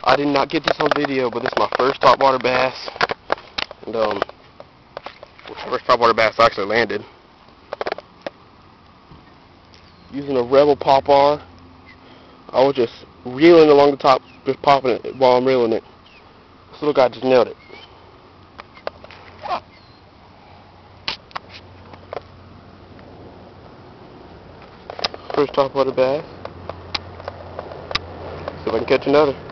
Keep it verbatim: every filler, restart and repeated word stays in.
I did not get this on video, but this is my first topwater bass. And, um, first topwater bass I actually landed. Using a Rebel pop-on. I was just reeling along the top, just popping it while I'm reeling it. This little guy just nailed it. First topwater bass. See if I can catch another.